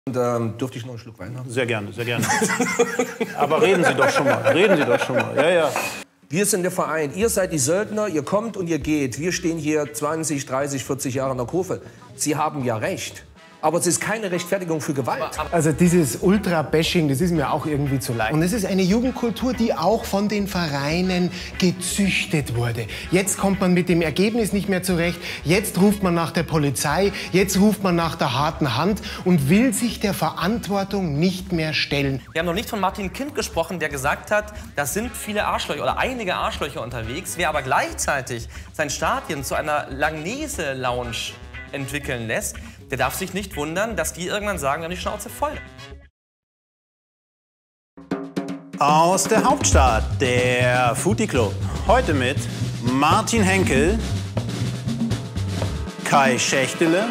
Und, dürfte ich noch einen Schluck Wein haben? Sehr gerne, sehr gerne. Aber reden Sie doch schon mal, reden Sie doch schon mal. Ja, ja. Wir sind der Verein, ihr seid die Söldner, ihr kommt und ihr geht. Wir stehen hier 20, 30, 40 Jahre in der Kurve. Sie haben ja recht. Aber es ist keine Rechtfertigung für Gewalt. Also dieses Ultra-Bashing, das ist mir auch irgendwie zu leicht. Und es ist eine Jugendkultur, die auch von den Vereinen gezüchtet wurde. Jetzt kommt man mit dem Ergebnis nicht mehr zurecht. Jetzt ruft man nach der Polizei. Jetzt ruft man nach der harten Hand und will sich der Verantwortung nicht mehr stellen. Wir haben noch nicht von Martin Kind gesprochen, der gesagt hat, das sind viele Arschlöcher oder einige Arschlöcher unterwegs. Wer aber gleichzeitig sein Stadion zu einer Langnese-Lounge entwickeln lässt, der darf sich nicht wundern, dass die irgendwann sagen, wir haben die Schnauze voll. Aus der Hauptstadt, der Footy Club. Heute mit Martin Henkel, Kai Schächtele,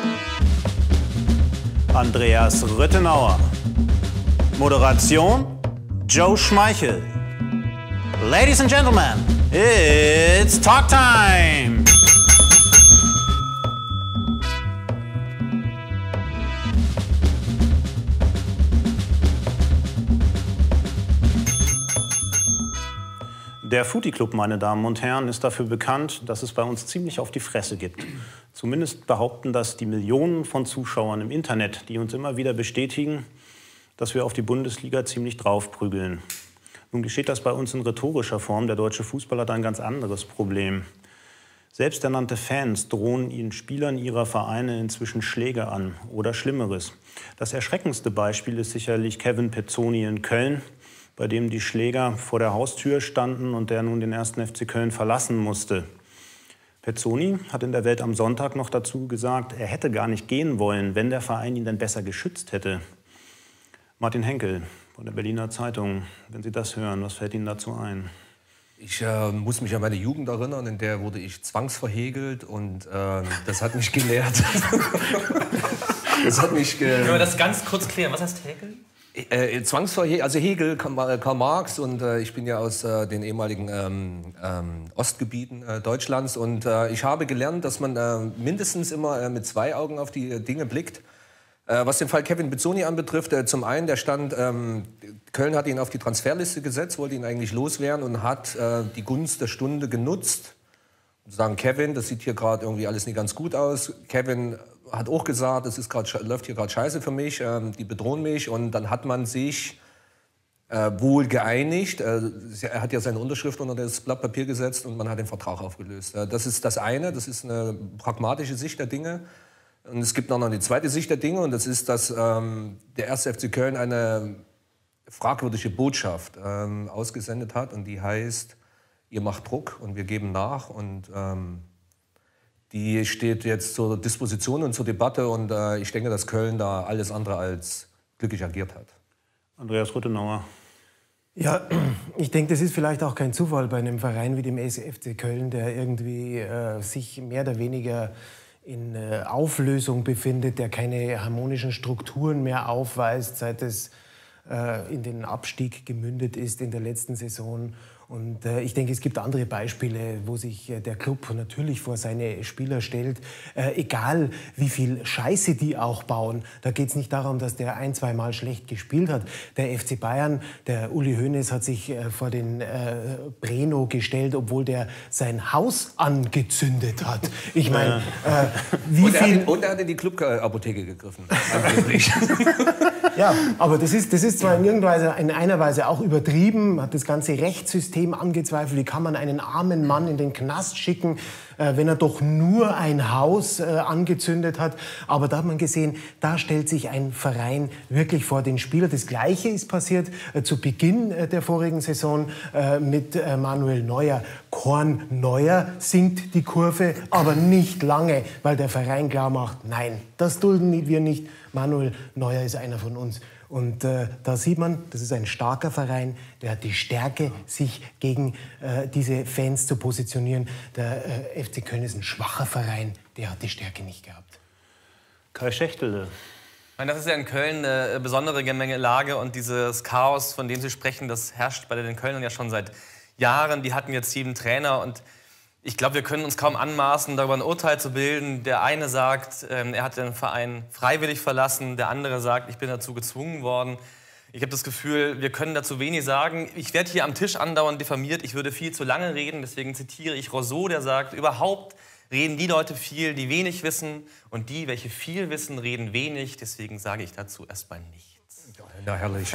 Andreas Rüttenauer. Moderation Joe Schmeichel. Ladies and Gentlemen, it's Talk Time! Der Footy Club, meine Damen und Herren, ist dafür bekannt, dass es bei uns ziemlich auf die Fresse gibt. Zumindest behaupten das die Millionen von Zuschauern im Internet, die uns immer wieder bestätigen, dass wir auf die Bundesliga ziemlich draufprügeln. Nun geschieht das bei uns in rhetorischer Form. Der deutsche Fußball hat ein ganz anderes Problem. Selbsternannte Fans drohen ihren Spielern ihrer Vereine inzwischen Schläge an oder Schlimmeres. Das erschreckendste Beispiel ist sicherlich Kevin Pezzoni in Köln, bei dem die Schläger vor der Haustür standen und der nun den 1. FC Köln verlassen musste. Pezzoni hat in der Welt am Sonntag noch dazu gesagt, er hätte gar nicht gehen wollen, wenn der Verein ihn denn besser geschützt hätte. Martin Henkel von der Berliner Zeitung, wenn Sie das hören, was fällt Ihnen dazu ein? Ich muss mich an meine Jugend erinnern, in der wurde ich zwangsverhegelt und das hat mich gelehrt. Das hat mich Können wir das ganz kurz klären? Was heißt Häkeln? Zwangsverhegel, also Hegel, Karl Marx und ich bin ja aus den ehemaligen Ostgebieten Deutschlands und ich habe gelernt, dass man mindestens immer mit zwei Augen auf die Dinge blickt. Was den Fall Kevin Pezzoni anbetrifft, zum einen, der stand, Köln hat ihn auf die Transferliste gesetzt, wollte ihn eigentlich loswerden und hat die Gunst der Stunde genutzt. Und sagen, Kevin, das sieht hier gerade irgendwie alles nicht ganz gut aus. Kevin hat auch gesagt, es läuft hier gerade scheiße für mich, die bedrohen mich. Und dann hat man sich wohl geeinigt. Er hat ja seine Unterschrift unter das Blatt Papier gesetzt und man hat den Vertrag aufgelöst. Das ist das eine, das ist eine pragmatische Sicht der Dinge. Und es gibt noch eine zweite Sicht der Dinge und das ist, dass der 1. FC Köln eine fragwürdige Botschaft ausgesendet hat und die heißt, ihr macht Druck und wir geben nach und die steht jetzt zur Disposition und zur Debatte und ich denke, dass Köln da alles andere als glücklich agiert hat. Andreas Rüttenauer. Ja, ich denke, das ist vielleicht auch kein Zufall bei einem Verein wie dem FC Köln, der irgendwie sich mehr oder weniger in Auflösung befindet, der keine harmonischen Strukturen mehr aufweist, seit es in den Abstieg gemündet ist in der letzten Saison. Und ich denke, es gibt andere Beispiele, wo sich der Club natürlich vor seine Spieler stellt. Egal, wie viel Scheiße die auch bauen. Da geht es nicht darum, dass der ein-, zweimal schlecht gespielt hat. Der FC Bayern, der Uli Hoeneß hat sich vor den Breno gestellt, obwohl der sein Haus angezündet hat. Ich meine, wie viel... Und er hat in die Clubapotheke gegriffen. Angeblich. Ja, aber das ist zwar in einer Weise auch übertrieben, hat das ganze Rechtssystem angezweifelt. Wie kann man einen armen Mann in den Knast schicken, wenn er doch nur ein Haus angezündet hat? Aber da hat man gesehen, da stellt sich ein Verein wirklich vor den Spieler. Das Gleiche ist passiert zu Beginn der vorigen Saison mit Manuel Neuer. Korn Neuer sinkt die Kurve, aber nicht lange, weil der Verein klar macht, nein, das dulden wir nicht. Manuel Neuer ist einer von uns. Und da sieht man, das ist ein starker Verein, der hat die Stärke, sich gegen diese Fans zu positionieren. Der FC Köln ist ein schwacher Verein, der hat die Stärke nicht gehabt. Kai Schächtele. Das ist ja in Köln eine besondere Gemengelage und dieses Chaos, von dem Sie sprechen, das herrscht bei den Kölnern ja schon seit Jahren. Die hatten jetzt 7 Trainer und Ich glaube, wir können uns kaum anmaßen, darüber ein Urteil zu bilden. Der eine sagt, er hat den Verein freiwillig verlassen. Der andere sagt, ich bin dazu gezwungen worden. Ich habe das Gefühl, wir können dazu wenig sagen. Ich werde hier am Tisch andauernd diffamiert. Ich würde viel zu lange reden. Deswegen zitiere ich Rousseau, der sagt, überhaupt reden die Leute viel, die wenig wissen. Und die, welche viel wissen, reden wenig. Deswegen sage ich dazu erstmal nichts. Na, herrlich.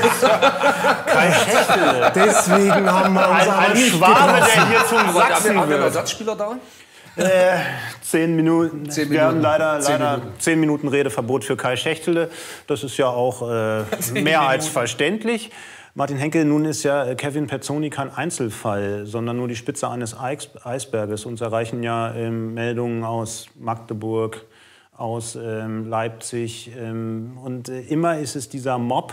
Kai Schächtele. Deswegen haben wir uns Ein Schwabe, der hier zum Sachsen Haben wir einen wird. Ersatzspieler da? 10 Minuten. Wir haben leider 10 10 Minuten Redeverbot für Kai Schächtele. Das ist ja auch mehr als verständlich. Martin Henkel, nun ist ja Kevin Pezzoni kein Einzelfall, sondern nur die Spitze eines Eisberges. Uns erreichen ja Meldungen aus Magdeburg, aus Leipzig. Und immer ist es dieser Mob,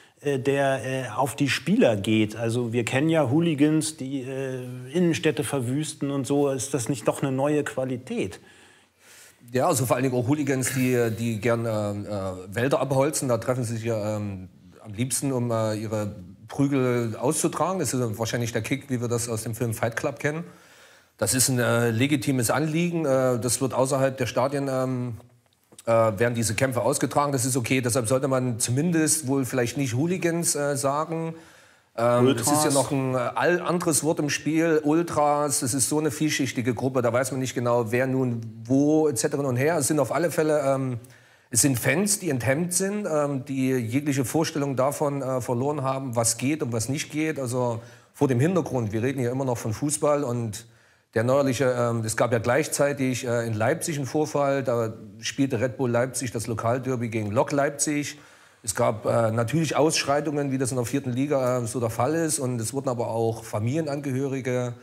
der auf die Spieler geht. Also wir kennen ja Hooligans, die Innenstädte verwüsten und so. Ist das nicht doch eine neue Qualität? Ja, also vor allen Dingen auch Hooligans, die gern Wälder abholzen. Da treffen sie sich ja am liebsten, um ihre Prügel auszutragen. Das ist wahrscheinlich der Kick, wie wir das aus dem Film Fight Club kennen. Das ist ein legitimes Anliegen. Das wird außerhalb der Stadien werden diese Kämpfe ausgetragen. Das ist okay. Deshalb sollte man zumindest wohl vielleicht nicht Hooligans sagen. Es ist ja noch ein anderes Wort im Spiel, Ultras. Das ist so eine vielschichtige Gruppe. Da weiß man nicht genau, wer nun wo etc. und her. Es sind auf alle Fälle es sind Fans, die enthemmt sind, die jegliche Vorstellung davon verloren haben, was geht und was nicht geht. Also vor dem Hintergrund, wir reden hier immer noch von Fußball und der neuerliche, es gab ja gleichzeitig in Leipzig einen Vorfall, da spielte Red Bull Leipzig das Lokalderby gegen Lok Leipzig. Es gab natürlich Ausschreitungen, wie das in der 4. Liga so der Fall ist. Und es wurden aber auch Familienangehörige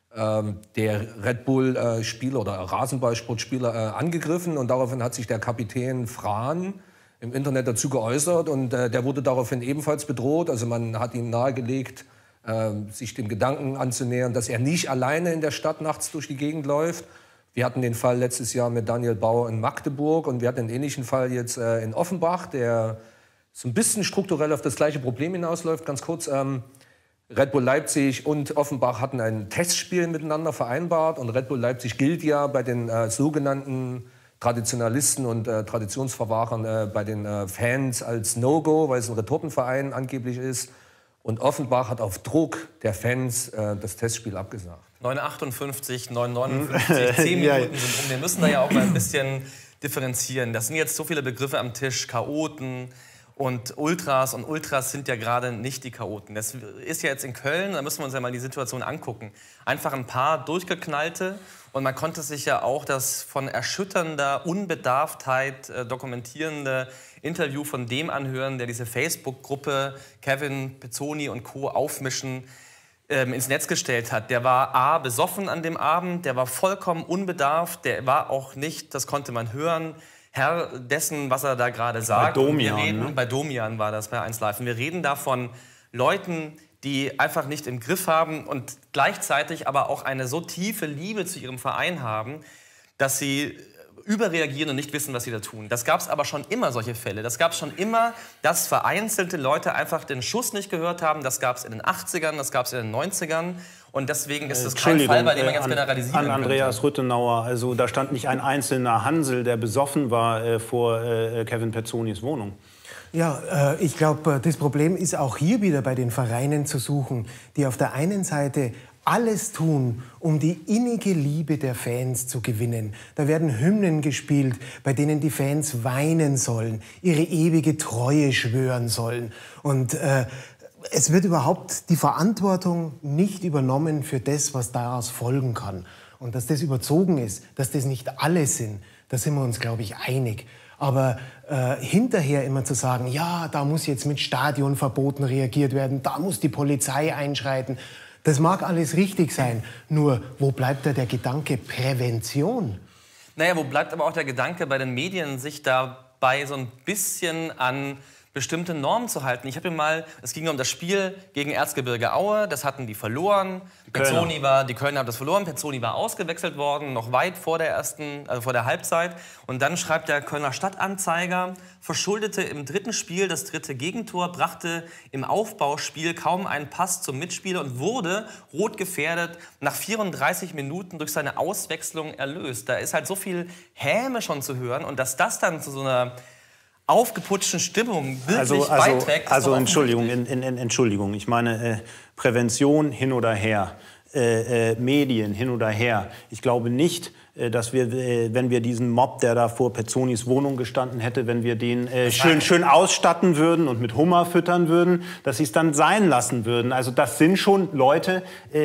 der Red Bull-Spieler oder Rasenballsportspieler angegriffen. Und daraufhin hat sich der Kapitän Frahn im Internet dazu geäußert. Und der wurde daraufhin ebenfalls bedroht. Also man hat ihm nahegelegt, sich dem Gedanken anzunähern, dass er nicht alleine in der Stadt nachts durch die Gegend läuft. Wir hatten den Fall letztes Jahr mit Daniel Bauer in Magdeburg und wir hatten einen ähnlichen Fall jetzt in Offenbach, der so ein bisschen strukturell auf das gleiche Problem hinausläuft. Ganz kurz, Red Bull Leipzig und Offenbach hatten ein Testspiel miteinander vereinbart und Red Bull Leipzig gilt ja bei den sogenannten Traditionalisten und Traditionsverwahrern bei den Fans als No-Go, weil es ein Retortenverein angeblich ist. Und Offenbach hat auf Druck der Fans das Testspiel abgesagt. 9,58, 9,59, 10 Minuten sind um. Wir müssen da ja auch mal ein bisschen differenzieren. Das sind jetzt so viele Begriffe am Tisch, Chaoten und Ultras. Und Ultras sind ja gerade nicht die Chaoten. Das ist ja jetzt in Köln, da müssen wir uns ja mal die Situation angucken. Einfach ein paar durchgeknallte. Und man konnte sich ja auch das von erschütternder Unbedarftheit dokumentierende Interview von dem anhören, der diese Facebook-Gruppe Kevin Pezzoni und Co. aufmischen ins Netz gestellt hat. Der war A, besoffen an dem Abend, der war vollkommen unbedarft, der war auch nicht, das konnte man hören, Herr dessen, was er da gerade sagt. Bei Domian, Bei Domian war das bei 1Live. Und wir reden da von Leuten, die einfach nicht im Griff haben und gleichzeitig aber auch eine so tiefe Liebe zu ihrem Verein haben, dass sie überreagieren und nicht wissen, was sie da tun. Das gab es aber schon immer, solche Fälle. Das gab es schon immer, dass vereinzelte Leute einfach den Schuss nicht gehört haben. Das gab es in den 80ern, das gab es in den 90ern. Und deswegen ist das kein Fall, bei dem man jetzt generalisieren könnte. An Andreas Rüttenauer, also da stand nicht ein einzelner Hansel, der besoffen war vor Kevin Pezzonis Wohnung. Ja, ich glaube, das Problem ist auch hier wieder bei den Vereinen zu suchen, die auf der einen Seite alles tun, um die innige Liebe der Fans zu gewinnen. Da werden Hymnen gespielt, bei denen die Fans weinen sollen, ihre ewige Treue schwören sollen. Und es wird überhaupt die Verantwortung nicht übernommen für das, was daraus folgen kann. Und dass das überzogen ist, dass das nicht alle sind, da sind wir uns, glaube ich, einig. Aber hinterher immer zu sagen, ja, da muss jetzt mit Stadionverboten reagiert werden, da muss die Polizei einschreiten, das mag alles richtig sein. Nur, wo bleibt da der Gedanke Prävention? Naja, wo bleibt aber auch der Gedanke bei den Medien, sich dabei so ein bisschen an bestimmte Normen zu halten. Ich habe mir mal, es ging um das Spiel gegen Erzgebirge Aue, das hatten die verloren. Die Kölner haben das verloren, Pezzoni war ausgewechselt worden, noch weit vor der vor der Halbzeit. Und dann schreibt der Kölner Stadtanzeiger, verschuldete im dritten Spiel das dritte Gegentor, brachte im Aufbauspiel kaum einen Pass zum Mitspieler und wurde rot gefährdet nach 34 Minuten durch seine Auswechslung erlöst. Da ist halt so viel Häme schon zu hören und dass das dann zu so einer aufgeputschten Stimmung wirklich beiträgt. Also Entschuldigung, Entschuldigung. Ich meine, Prävention hin oder her, Medien hin oder her. Ich glaube nicht, dass wir, wenn wir diesen Mob, der da vor Pezzonis Wohnung gestanden hätte, wenn wir den schön ausstatten würden und mit Hummer füttern würden, dass sie es dann sein lassen würden. Also das sind schon Leute,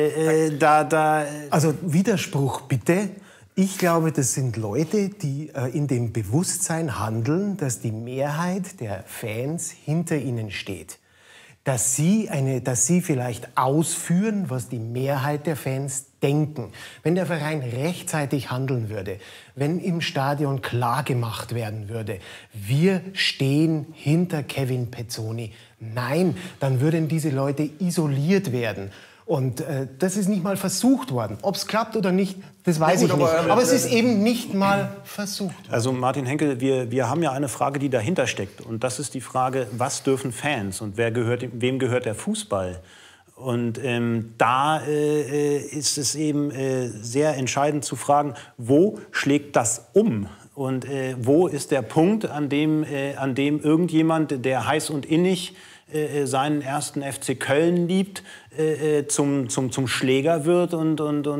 Also Widerspruch bitte. Ich glaube, das sind Leute, die in dem Bewusstsein handeln, dass die Mehrheit der Fans hinter ihnen steht. Dass sie vielleicht ausführen, was die Mehrheit der Fans denken. Wenn der Verein rechtzeitig handeln würde, wenn im Stadion klargemacht werden würde, wir stehen hinter Kevin Pezzoni. Nein, dann würden diese Leute isoliert werden. Und das ist nicht mal versucht worden. Ob es klappt oder nicht, das weiß ich nicht. Aber es ist eben nicht mal versucht worden. Also Martin Henkel, wir haben ja eine Frage, die dahinter steckt. Und das ist die Frage, was dürfen Fans und wem gehört der Fußball? Und da ist es eben sehr entscheidend zu fragen, wo schlägt das um? Und wo ist der Punkt, an dem irgendjemand, der heiß und innig seinen ersten FC Köln liebt, zum Schläger wird und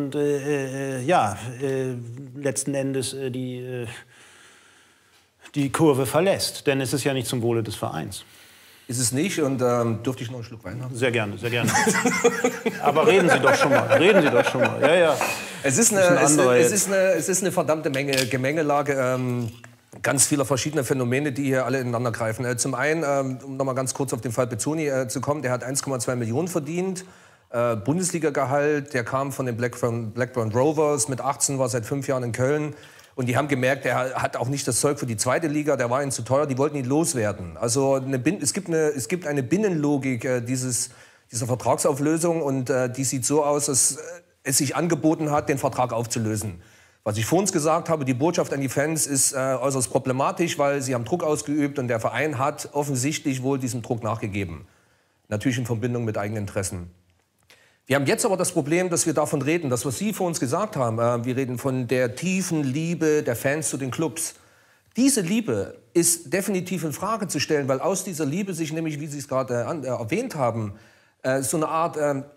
letzten Endes die Kurve verlässt. Denn es ist ja nicht zum Wohle des Vereins. Ist es nicht und dürfte ich noch einen Schluck Wein haben? Sehr gerne, sehr gerne. Aber reden Sie doch schon mal. Ja, ja. Es ist eine verdammte Gemengelage ganz vieler verschiedener Phänomene, die hier alle ineinander greifen. Zum einen, um noch mal ganz kurz auf den Fall Pezzoni zu kommen, der hat 1,2 Millionen verdient. Bundesliga-Gehalt, der kam von den Blackburn Rovers, mit 18 war seit 5 Jahren in Köln. Und die haben gemerkt, er hat auch nicht das Zeug für die zweite Liga, der war ihnen zu teuer, die wollten ihn loswerden. Also es gibt eine Binnenlogik dieser Vertragsauflösung und die sieht so aus, dass es sich angeboten hat, den Vertrag aufzulösen. Was ich vorhin gesagt habe, die Botschaft an die Fans ist äußerst problematisch, weil sie haben Druck ausgeübt und der Verein hat offensichtlich wohl diesem Druck nachgegeben. Natürlich in Verbindung mit eigenen Interessen. Wir haben jetzt aber das Problem, dass wir davon reden, das, was Sie vor uns gesagt haben. Wir reden von der tiefen Liebe der Fans zu den Clubs. Diese Liebe ist definitiv in Frage zu stellen, weil aus dieser Liebe sich nämlich, wie Sie es gerade erwähnt haben, so eine Art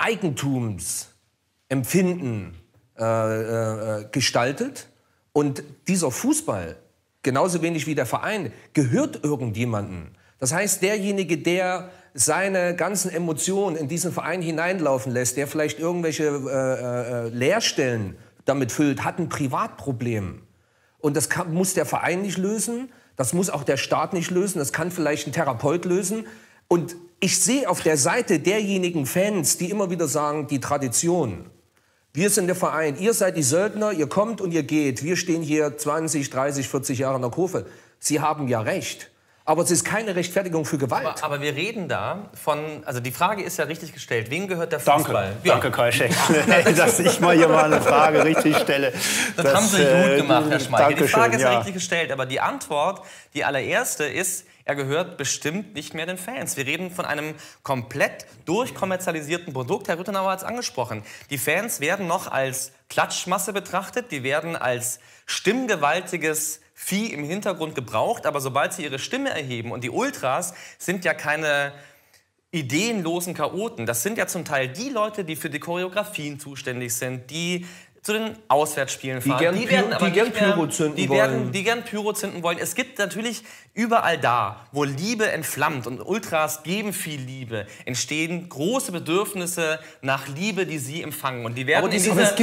Eigentumsempfinden gestaltet. Und dieser Fußball, genauso wenig wie der Verein, gehört irgendjemandem. Das heißt, derjenige, der seine ganzen Emotionen in diesen Verein hineinlaufen lässt, der vielleicht irgendwelche Leerstellen damit füllt, hat ein Privatproblem. Und das muss der Verein nicht lösen, das muss auch der Staat nicht lösen, das kann vielleicht ein Therapeut lösen. Und ich sehe auf der Seite derjenigen Fans, die immer wieder sagen, die Tradition, wir sind der Verein, ihr seid die Söldner, ihr kommt und ihr geht, wir stehen hier 20, 30, 40 Jahre in der Kurve. Sie haben ja recht. Aber es ist keine Rechtfertigung für Gewalt. Aber wir reden da von, also die Frage ist ja richtig gestellt, wem gehört der Fußball? Danke Kai Schenk, dass ich mal hier mal eine Frage richtig stelle. Das haben Sie gut gemacht, Herr Schmeichel. Die Frage ist ja richtig gestellt, aber die Antwort, die allererste ist, er gehört bestimmt nicht mehr den Fans. Wir reden von einem komplett durchkommerzialisierten Produkt. Herr Rüttenauer hat es angesprochen. Die Fans werden noch als Klatschmasse betrachtet, die werden als stimmgewaltiges Vieh im Hintergrund gebraucht, aber sobald sie ihre Stimme erheben, und die Ultras sind ja keine ideenlosen Chaoten, das sind ja zum Teil die Leute, die für die Choreografien zuständig sind, die zu den Auswärtsspielen fahren. Die gern Pyro zünden wollen. Es gibt natürlich überall da, wo Liebe entflammt und Ultras geben viel Liebe, entstehen große Bedürfnisse nach Liebe, die sie empfangen. Und die werden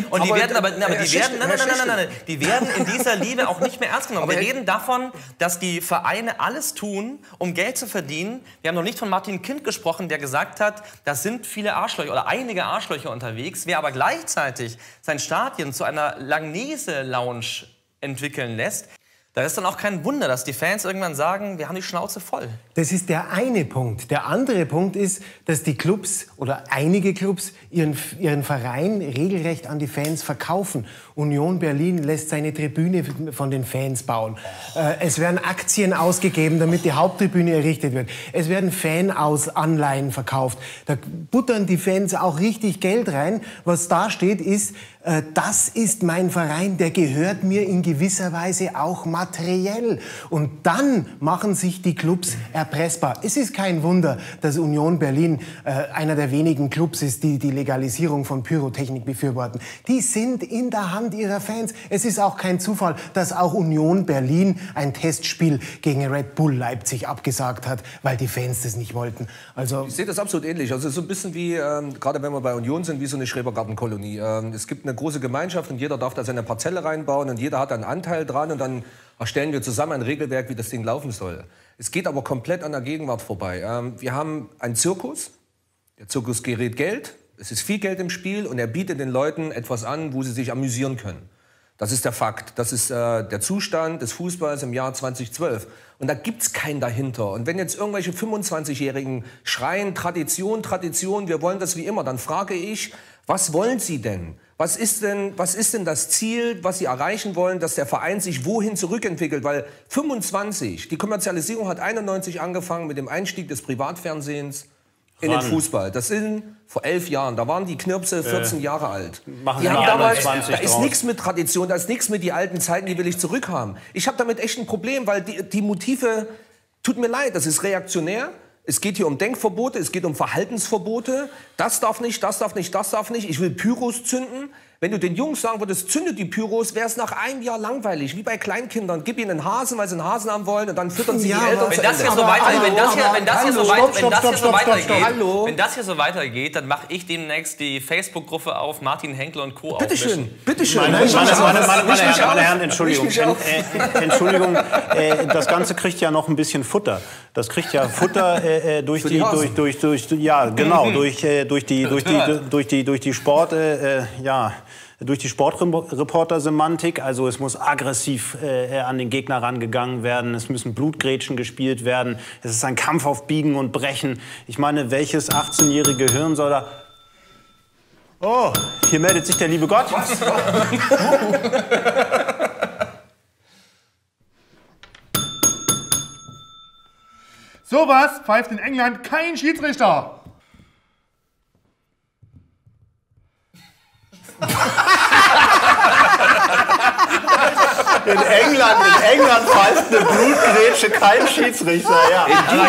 die werden in dieser Liebe auch nicht mehr ernst genommen. Wir reden davon, dass die Vereine alles tun, um Geld zu verdienen. Wir haben noch nicht von Martin Kind gesprochen, der gesagt hat, da sind viele Arschlöcher oder einige Arschlöcher unterwegs. Wer aber gleichzeitig sein Stadion zu einer Langnese-Lounge entwickeln lässt, Da ist dann auch kein Wunder, dass die Fans irgendwann sagen, wir haben die Schnauze voll. Das ist der eine Punkt. Der andere Punkt ist, dass die Clubs oder einige Clubs ihren Verein regelrecht an die Fans verkaufen. Union Berlin lässt seine Tribüne von den Fans bauen. Es werden Aktien ausgegeben, damit die Haupttribüne errichtet wird. Es werden Fan-Anleihen verkauft. Da buttern die Fans auch richtig Geld rein. Was da steht, ist, das ist mein Verein, der gehört mir in gewisser Weise auch materiell. Und dann machen sich die Clubs erpressbar. Es ist kein Wunder, dass Union Berlin einer der wenigen Clubs ist, die die Legalisierung von Pyrotechnik befürworten. Die sind in der Hand ihrer Fans. Es ist auch kein Zufall, dass auch Union Berlin ein Testspiel gegen Red Bull Leipzig abgesagt hat, weil die Fans das nicht wollten. Also ich sehe das absolut ähnlich. Also so ein bisschen wie, gerade wenn wir bei Union sind, wie so eine Schrebergartenkolonie. Es gibt eine große Gemeinschaft und jeder darf da seine Parzelle reinbauen und jeder hat einen Anteil dran und dann erstellen wir zusammen ein Regelwerk, wie das Ding laufen soll. Es geht aber komplett an der Gegenwart vorbei. Wir haben einen Zirkus, der Zirkus gerät Geld, es ist viel Geld im Spiel und er bietet den Leuten etwas an, wo sie sich amüsieren können. Das ist der Fakt, das ist der Zustand des Fußballs im Jahr 2012. Und da gibt's keinen dahinter. Und wenn jetzt irgendwelche 25-Jährigen schreien, Tradition, Tradition, wir wollen das wie immer, dann frage ich, was wollen sie denn? Was ist denn das Ziel, was Sie erreichen wollen, dass der Verein sich wohin zurückentwickelt? Weil 25, die Kommerzialisierung hat 91 angefangen mit dem Einstieg des Privatfernsehens in den Fußball. Das sind vor 11 Jahren, da waren die Knirpse 14 Jahre alt. Die haben damals, da ist nichts mit Tradition, da ist nichts mit die alten Zeiten, die will ich zurückhaben. Ich habe damit echt ein Problem, weil die Motive, tut mir leid, das ist reaktionär. Es geht hier um Denkverbote, es geht um Verhaltensverbote. Das darf nicht, das darf nicht, das darf nicht. Ich will Pyros zünden. Wenn du den Jungs sagen würdest, zündet die Pyros, wäre es nach einem Jahr langweilig, wie bei Kleinkindern. Gib ihnen einen Hasen, weil sie einen Hasen haben wollen und dann füttern sie die Eltern. Wenn das hier so weitergeht, dann mache ich demnächst die Facebook-Gruppe auf Martin Henkel und Co. Bitteschön, bitteschön. Meine Herren, Entschuldigung, das Ganze kriegt ja noch ein bisschen Futter. Das kriegt ja Futter durch die Sportreporter-Semantik. Also es muss aggressiv an den Gegner rangegangen werden. Es müssen Blutgrätschen gespielt werden. Es ist ein Kampf auf Biegen und Brechen. Ich meine, welches 18-jährige Gehirn soll da... Oh, hier meldet sich der liebe Gott. Was? Sowas pfeift in England kein Schiedsrichter. In England pfeift eine Blutgrätsche kein Schiedsrichter. Ja.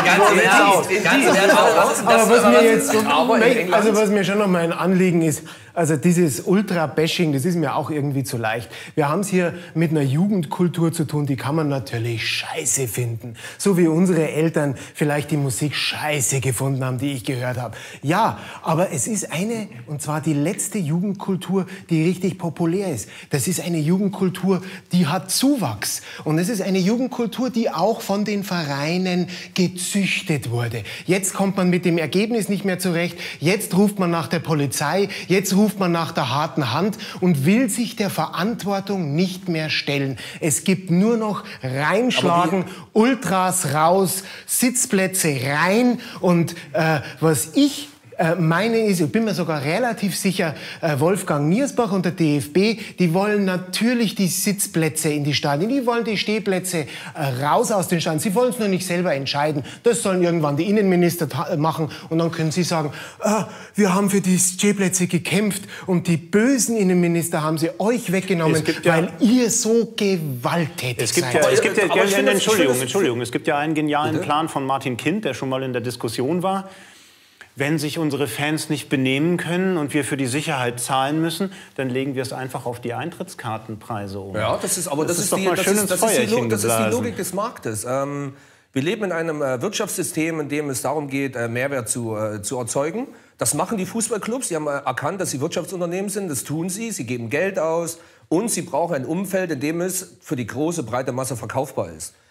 Was mir schon noch mal ein Anliegen ist, also dieses Ultra-Bashing, das ist mir auch irgendwie zu leicht. Wir haben es hier mit einer Jugendkultur zu tun, die kann man natürlich scheiße finden. So wie unsere Eltern vielleicht die Musik scheiße gefunden haben, die ich gehört habe. Ja, aber es ist eine, und zwar die letzte Jugendkultur, die richtig populär ist. Das ist eine Jugendkultur, die hat Zuwachs. Und es ist eine Jugendkultur, die auch von den Vereinen gezüchtet wurde. Jetzt kommt man mit dem Ergebnis nicht mehr zurecht. Jetzt ruft man nach der Polizei. Jetzt ruft man nach der harten Hand und will sich der Verantwortung nicht mehr stellen. Es gibt nur noch reinschlagen, Ultras raus, Sitzplätze rein. Und was ich meine ist, ich bin mir sogar relativ sicher, Wolfgang Niersbach und der DFB, die wollen natürlich die Sitzplätze in die Stadien, die wollen die Stehplätze raus aus den Stadien. Sie wollen es nur nicht selber entscheiden. Das sollen irgendwann die Innenminister machen und dann können sie sagen, wir haben für die Stehplätze gekämpft und die bösen Innenminister haben sie euch weggenommen, weil ihr so gewalttätig seid. Entschuldigung, es gibt ja einen genialen Plan von Martin Kind, der schon mal in der Diskussion war. Wenn sich unsere Fans nicht benehmen können und wir für die Sicherheit zahlen müssen, dann legen wir es einfach auf die Eintrittskartenpreise um. Ja, das ist die Logik des Marktes. Wir leben in einem Wirtschaftssystem, in dem es darum geht, Mehrwert zu erzeugen. Das machen die Fußballclubs. Sie haben erkannt, dass sie Wirtschaftsunternehmen sind. Das tun sie. Sie geben Geld aus. Und sie brauchen ein Umfeld, in dem es für die große, breite Masse verkaufbar ist.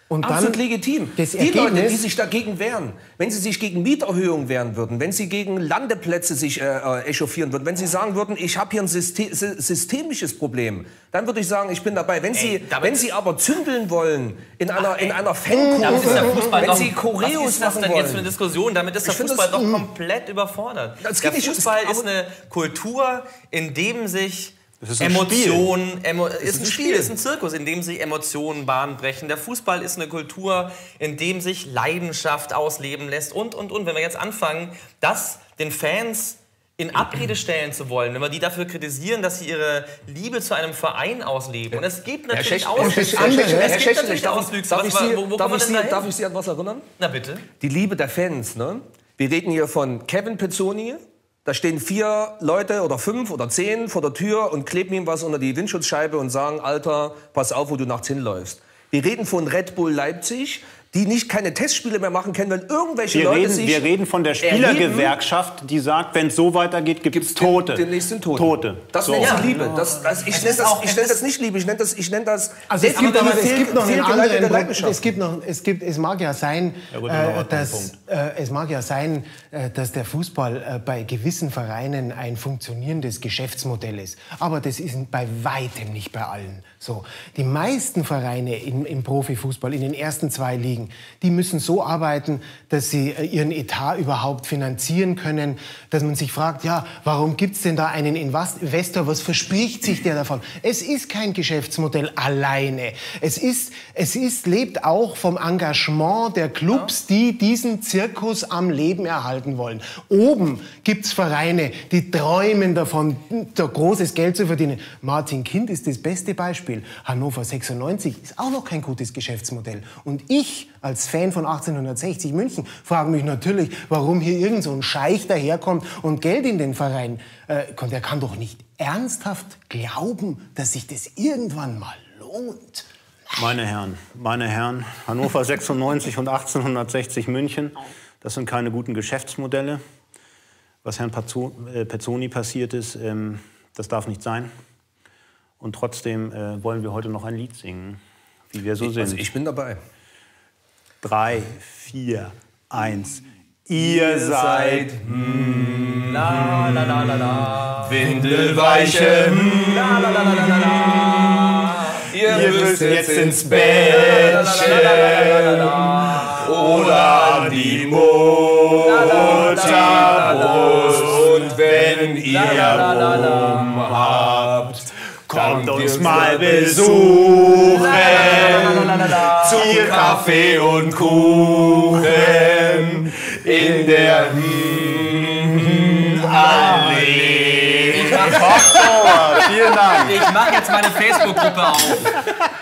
Und Absolut dann legitim. Die Leute, die sich dagegen wehren, wenn sie sich gegen Mieterhöhungen wehren würden, wenn sie gegen Landeplätze sich echauffieren würden, wenn sie sagen würden, ich habe hier ein systemisches Problem, dann würde ich sagen, ich bin dabei. Wenn sie aber zündeln wollen in einer Fankurve, wenn sie Choreos machen wollen. Jetzt für eine Diskussion? Damit ist der Fußball doch komplett überfordert. Der Fußball ist eine Kultur, in dem sich Emotionen, ist ein Spiel, ist ein Zirkus, in dem sich Emotionen Bahn brechen. Der Fußball ist eine Kultur, in dem sich Leidenschaft ausleben lässt und. Wenn wir jetzt anfangen, das den Fans in Abrede stellen zu wollen, wenn wir die dafür kritisieren, dass sie ihre Liebe zu einem Verein ausleben. Und es gibt natürlich Auswüchse. Darf ich Sie an was erinnern? Na bitte. Die Liebe der Fans, ne? Wir reden hier von Kevin Pezzoni. Da stehen 4 Leute oder 5 oder 10 vor der Tür und kleben ihm was unter die Windschutzscheibe und sagen, Alter, pass auf, wo du nachts hinläufst. Wir reden von Red Bull Leipzig, die keine Testspiele mehr machen können, weil irgendwelche Leute sich Wir reden von der Spielergewerkschaft, die sagt, wenn es so weitergeht, gibt es Tote. Demnächst sind Tote. Das nennt sie Liebe. Ich nenne das nicht Liebe, ich nenne das also es gibt noch einen anderen Punkt. Es mag ja sein, dass der Fußball bei gewissen Vereinen ein funktionierendes Geschäftsmodell ist. Aber das ist bei weitem nicht bei allen so. Die meisten Vereine im Profifußball, in den ersten 2 Ligen, die müssen so arbeiten, dass sie ihren Etat überhaupt finanzieren können, dass man sich fragt, ja, warum gibt's denn da einen Investor, was verspricht sich der davon? Es ist kein Geschäftsmodell alleine. Es lebt auch vom Engagement der Clubs, die diesen Zirkus am Leben erhalten wollen. Oben gibt's Vereine, die träumen davon, da großes Geld zu verdienen. Martin Kind ist das beste Beispiel. Hannover 96 ist auch noch kein gutes Geschäftsmodell. Und ich als Fan von 1860 München frage mich natürlich, warum hier irgend so ein Scheich daherkommt und Geld in den Verein kommt. Der kann doch nicht ernsthaft glauben, dass sich das irgendwann mal lohnt. Meine Herren, Hannover 96 und 1860 München, das sind keine guten Geschäftsmodelle. Was Herrn Pezzoni passiert ist, das darf nicht sein. Und trotzdem wollen wir heute noch ein Lied singen, wie wir so sind. Also ich bin dabei. 3, 4, 1. Ihr seid La la la la la. Windelweiche, La la la la la la. ihr müsst jetzt ins Bettchen oder an die Mutterbrust. Und wenn ihr Mumm habt, kommt uns mal besuchen, zu Kaffee und Kuchen in der Allee. Vielen Dank. Ich mache jetzt meine Facebook-Gruppe auf.